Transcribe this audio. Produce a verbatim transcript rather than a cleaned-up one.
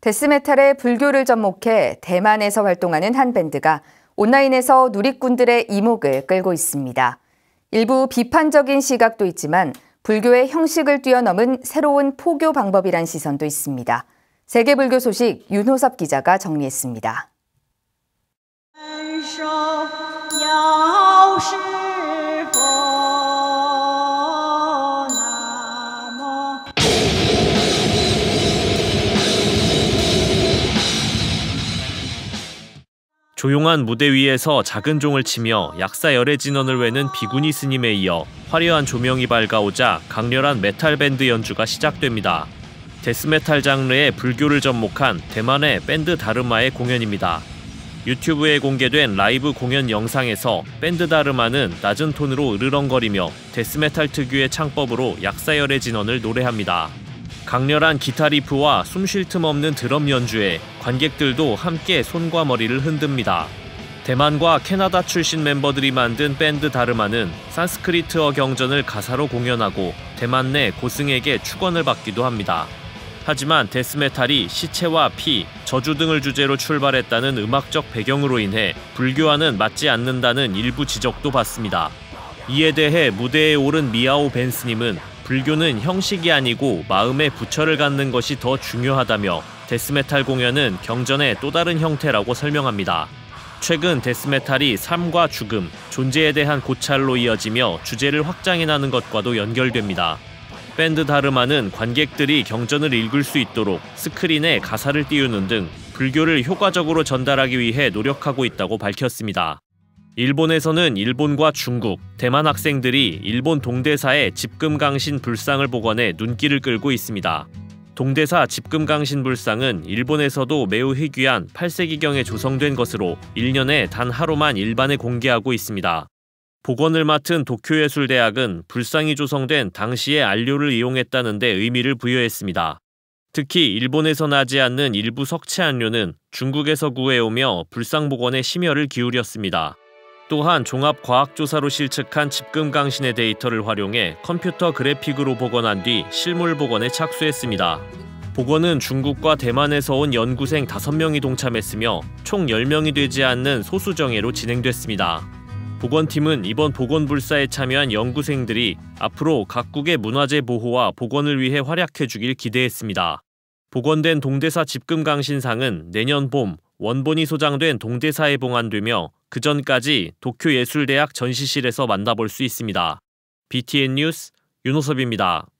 데스메탈의 불교를 접목해 대만에서 활동하는 한 밴드가 온라인에서 누리꾼들의 이목을 끌고 있습니다. 일부 비판적인 시각도 있지만 불교의 형식을 뛰어넘은 새로운 포교 방법이란 시선도 있습니다. 세계불교 소식 윤호섭 기자가 정리했습니다. 조용한 무대 위에서 작은 종을 치며 약사열애 진원을 외는 비구니 스님에 이어 화려한 조명이 밝아오자 강렬한 메탈 밴드 연주가 시작됩니다. 데스메탈 장르의 불교를 접목한 대만의 밴드 다르마의 공연입니다. 유튜브에 공개된 라이브 공연 영상에서 밴드 다르마는 낮은 톤으로 으르렁거리며 데스메탈 특유의 창법으로 약사열애 진원을 노래합니다. 강렬한 기타 리프와 숨 쉴 틈 없는 드럼 연주에 관객들도 함께 손과 머리를 흔듭니다. 대만과 캐나다 출신 멤버들이 만든 밴드 다르마는 산스크리트어 경전을 가사로 공연하고 대만 내 고승에게 축원을 받기도 합니다. 하지만 데스메탈이 시체와 피, 저주 등을 주제로 출발했다는 음악적 배경으로 인해 불교와는 맞지 않는다는 일부 지적도 받습니다. 이에 대해 무대에 오른 미아오 벤스님은 불교는 형식이 아니고 마음의 부처를 갖는 것이 더 중요하다며 데스메탈 공연은 경전의 또 다른 형태라고 설명합니다. 최근 데스메탈이 삶과 죽음, 존재에 대한 고찰로 이어지며 주제를 확장해나가는 것과도 연결됩니다. 밴드 다르마는 관객들이 경전을 읽을 수 있도록 스크린에 가사를 띄우는 등 불교를 효과적으로 전달하기 위해 노력하고 있다고 밝혔습니다. 일본에서는 일본과 중국, 대만 학생들이 일본 동대사의 집금강신 불상을 복원해 눈길을 끌고 있습니다. 동대사 집금강신 불상은 일본에서도 매우 희귀한 팔 세기경에 조성된 것으로 일 년에 단 하루만 일반에 공개하고 있습니다. 복원을 맡은 도쿄예술대학은 불상이 조성된 당시의 안료를 이용했다는 데 의미를 부여했습니다. 특히 일본에서 나지 않는 일부 석체 안료는 중국에서 구해오며 불상 복원에 심혈을 기울였습니다. 또한 종합과학조사로 실측한 집금강신의 데이터를 활용해 컴퓨터 그래픽으로 복원한 뒤 실물 복원에 착수했습니다. 복원은 중국과 대만에서 온 연구생 다섯 명이 동참했으며 총 열 명이 되지 않는 소수 정예로 진행됐습니다. 복원팀은 이번 복원불사에 참여한 연구생들이 앞으로 각국의 문화재 보호와 복원을 위해 활약해주길 기대했습니다. 복원된 동대사 집금강신상은 내년 봄 원본이 소장된 동대사에 봉안되며 그 전까지 도쿄예술대학 전시실에서 만나볼 수 있습니다. 비티엔 뉴스 윤호섭입니다.